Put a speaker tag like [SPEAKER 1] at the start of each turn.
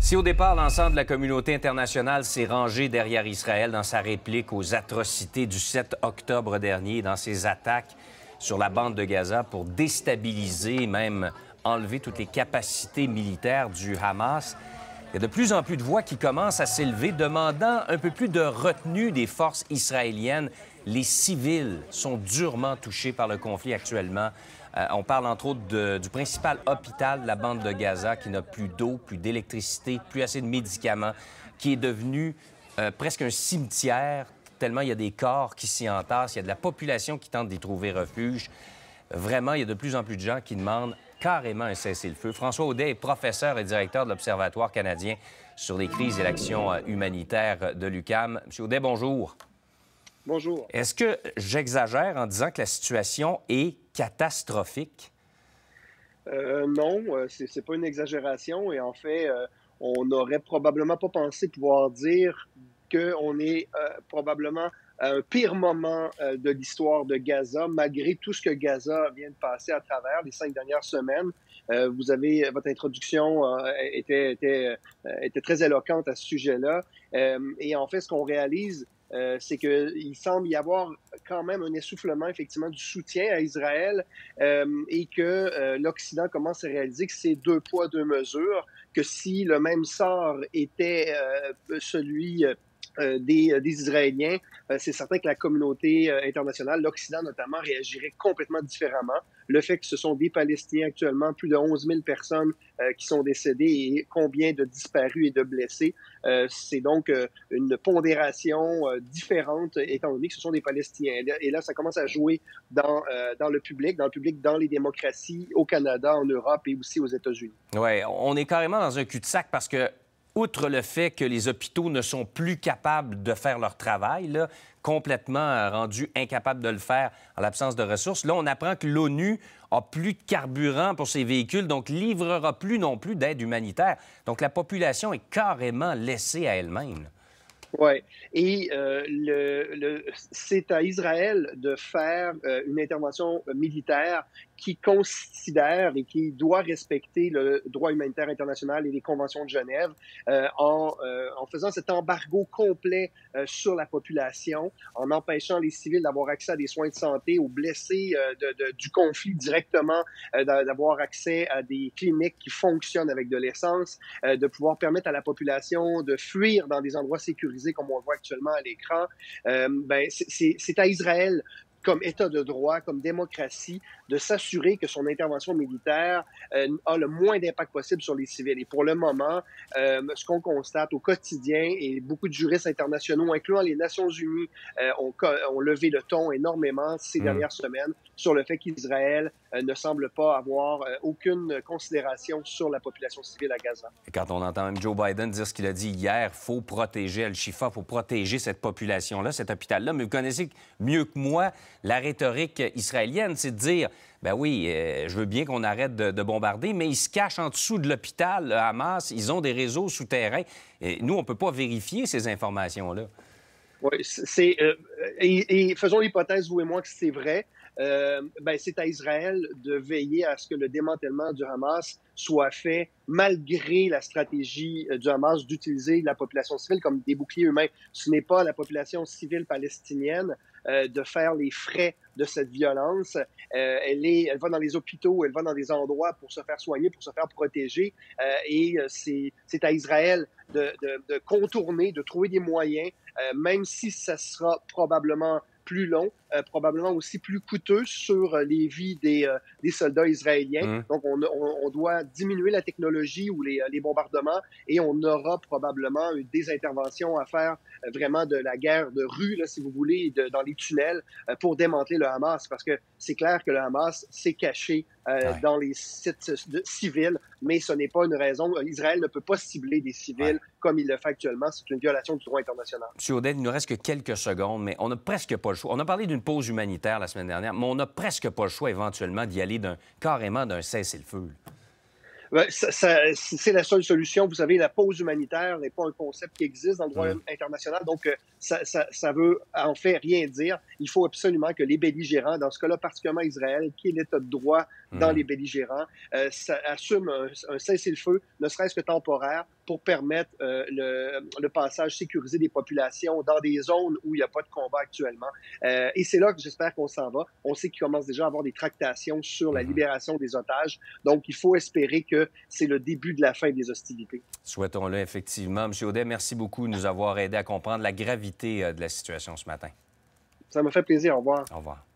[SPEAKER 1] Si au départ, l'ensemble de la communauté internationale s'est rangé derrière Israël dans sa réplique aux atrocités du 7 octobre dernier, dans ses attaques sur la bande de Gaza pour déstabiliser, même enlever toutes les capacités militaires du Hamas, il y a de plus en plus de voix qui commencent à s'élever demandant un peu plus de retenue des forces israéliennes. Les civils sont durement touchés par le conflit actuellement. On parle entre autres du principal hôpital de la bande de Gaza qui n'a plus d'eau, plus d'électricité, plus assez de médicaments, qui est devenu presque un cimetière, tellement il y a des corps qui s'y entassent, il y a de la population qui tente d'y trouver refuge. Vraiment, il y a de plus en plus de gens qui demandent carrément un cessez-le-feu. François Audet est professeur et directeur de l'Observatoire canadien sur les crises et l'action humanitaire de l'UQAM. Monsieur Audet, bonjour.
[SPEAKER 2] Bonjour.
[SPEAKER 1] Est-ce que j'exagère en disant que la situation est catastrophique?
[SPEAKER 2] Non, c'est pas une exagération. Et en fait, on n'aurait probablement pas pensé pouvoir dire qu'on est probablement à un pire moment de l'histoire de Gaza, malgré tout ce que Gaza vient de passer à travers les 5 dernières semaines. Votre introduction était très éloquente à ce sujet-là. Et en fait, ce qu'on réalise, c'est qu'il semble y avoir quand même un essoufflement, effectivement, du soutien à Israël et que l'Occident commence à réaliser que c'est deux poids, deux mesures, que si le même sort était celui des Israéliens, c'est certain que la communauté internationale, l'Occident notamment, réagirait complètement différemment. Le fait que ce sont des Palestiniens actuellement, plus de 11 000 personnes qui sont décédées et combien de disparus et de blessés, c'est donc une pondération différente étant donné que ce sont des Palestiniens. Et là, ça commence à jouer dans le public, dans les démocraties, au Canada, en Europe et aussi aux États-Unis.
[SPEAKER 1] Oui, on est carrément dans un cul-de-sac parce que outre le fait que les hôpitaux ne sont plus capables de faire leur travail, là, complètement rendus incapables de le faire en l'absence de ressources, là, on apprend que l'ONU a plus de carburant pour ses véhicules, donc livrera plus non plus d'aide humanitaire. Donc la population est carrément laissée à elle-même.
[SPEAKER 2] Oui, et c'est à Israël de faire une intervention militaire qui considère et qui doit respecter le droit humanitaire international et les conventions de Genève en faisant cet embargo complet sur la population, en empêchant les civils d'avoir accès à des soins de santé, aux blessés du conflit directement, d'avoir accès à des cliniques qui fonctionnent avec de l'essence, de pouvoir permettre à la population de fuir dans des endroits sécurisés comme on le voit actuellement à l'écran. C'est à Israël comme État de droit, comme démocratie, de s'assurer que son intervention militaire a le moins d'impact possible sur les civils. Et pour le moment, ce qu'on constate au quotidien, et beaucoup de juristes internationaux, incluant les Nations unies, ont levé le ton énormément ces dernières semaines sur le fait qu'Israël ne semble pas avoir aucune considération sur la population civile à Gaza.
[SPEAKER 1] Et quand on entend même Joe Biden dire ce qu'il a dit hier, il faut protéger Al-Shifa, il faut protéger cette population-là, cet hôpital-là. Mais vous connaissez mieux que moi la rhétorique israélienne, c'est de dire, ben oui, je veux bien qu'on arrête de bombarder, mais ils se cachent en dessous de l'hôpital, le Hamas, ils ont des réseaux souterrains. Et nous, on ne peut pas vérifier ces informations-là.
[SPEAKER 2] Oui, et faisons l'hypothèse, vous et moi, que c'est vrai. C'est à Israël de veiller à ce que le démantèlement du Hamas soit fait malgré la stratégie du Hamas d'utiliser la population civile comme des boucliers humains. Ce n'est pas à la population civile palestinienne de faire les frais de cette violence. Elle va dans les hôpitaux, elle va dans des endroits pour se faire soigner, pour se faire protéger. Et c'est à Israël de contourner, de trouver des moyens, même si ça sera probablement plus long, probablement aussi plus coûteux sur les vies des soldats israéliens. Donc, on doit diminuer la technologie ou les bombardements et on aura probablement des interventions à faire vraiment de la guerre de rue, là, si vous voulez, dans les tunnels pour démanteler le Hamas. Parce que c'est clair que le Hamas s'est caché dans les sites civils, mais ce n'est pas une raison. Israël ne peut pas cibler des civils comme il le fait actuellement. C'est une violation du droit international.
[SPEAKER 1] M. Audet, il nous reste que quelques secondes, mais on n'a presque pas le choix. On a parlé d'une pause humanitaire la semaine dernière, mais on n'a presque pas le choix éventuellement d'y aller carrément d'un cessez-le-feu.
[SPEAKER 2] C'est la seule solution. Vous savez, la pause humanitaire n'est pas un concept qui existe dans le droit international, donc ça veut en fait rien dire. Il faut absolument que les belligérants, dans ce cas-là particulièrement Israël, qui est l'État de droit dans les belligérants, assument un cessez-le-feu, ne serait-ce que temporaire, pour permettre le passage sécurisé des populations dans des zones où il n'y a pas de combat actuellement. Et c'est là que j'espère qu'on s'en va. On sait qu'il commence déjà à avoir des tractations sur la libération des otages. Donc, il faut espérer que c'est le début de la fin des hostilités.
[SPEAKER 1] Souhaitons-le, effectivement. M. Audet, merci beaucoup de nous avoir aidé à comprendre la gravité de la situation ce matin.
[SPEAKER 2] Ça m'a fait plaisir. Au revoir.
[SPEAKER 1] Au revoir.